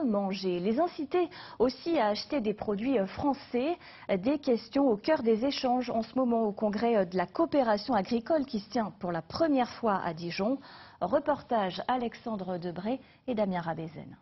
mieux manger, les inciter aussi à acheter des produits français. Des questions au cœur des échanges en ce moment au congrès de la coopération agricole qui se tient pour la première fois à Dijon. Reportage Alexandre Debré et Damien Rabézen.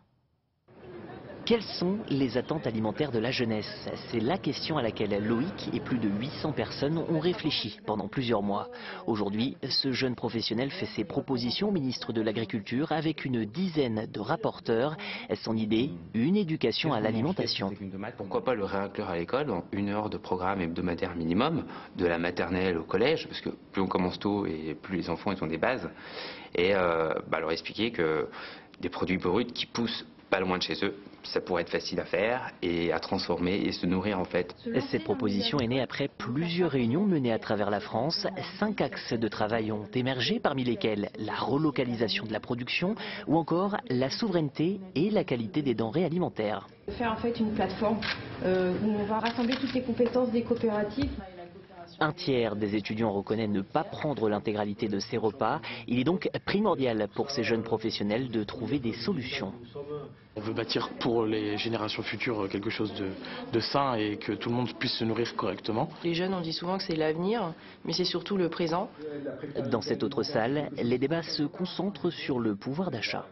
Quelles sont les attentes alimentaires de la jeunesse? C'est la question à laquelle Loïc et plus de 800 personnes ont réfléchi pendant plusieurs mois. Aujourd'hui, ce jeune professionnel fait ses propositions au ministre de l'Agriculture avec une dizaine de rapporteurs. Son idée, une éducation à l'alimentation. Pourquoi pas le réinclure à l'école dans 1 heure de programme hebdomadaire minimum, de la maternelle au collège, parce que plus on commence tôt et plus les enfants ils ont des bases, et leur expliquer que des produits bruts qui poussent pas loin de chez eux, ça pourrait être facile à faire et à transformer et se nourrir en fait. Cette proposition est née après plusieurs réunions menées à travers la France. 5 axes de travail ont émergé, parmi lesquels la relocalisation de la production ou encore la souveraineté et la qualité des denrées alimentaires. Faire en fait une plateforme où on va rassembler toutes les compétences des coopératives. Un tiers des étudiants reconnaît ne pas prendre l'intégralité de ces repas. Il est donc primordial pour ces jeunes professionnels de trouver des solutions. On veut bâtir pour les générations futures quelque chose de sain et que tout le monde puisse se nourrir correctement. Les jeunes, on dit souvent que c'est l'avenir, mais c'est surtout le présent. Dans cette autre salle, les débats se concentrent sur le pouvoir d'achat.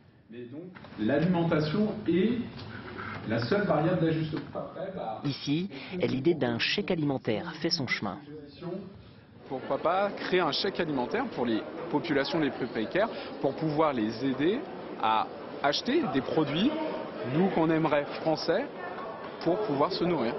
L'alimentation est la seule variable d'ajustement. Ici, l'idée d'un chèque alimentaire fait son chemin. Pourquoi pas créer un chèque alimentaire pour les populations les plus précaires pour pouvoir les aider à acheter des produits, nous qu'on aimerait français, pour pouvoir se nourrir.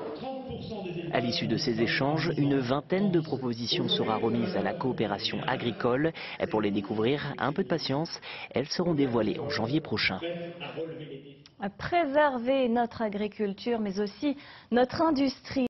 À l'issue de ces échanges, une vingtaine de propositions sera remise à la coopération agricole. Pour les découvrir, un peu de patience, elles seront dévoilées en janvier prochain. Préserver notre agriculture, mais aussi notre industrie.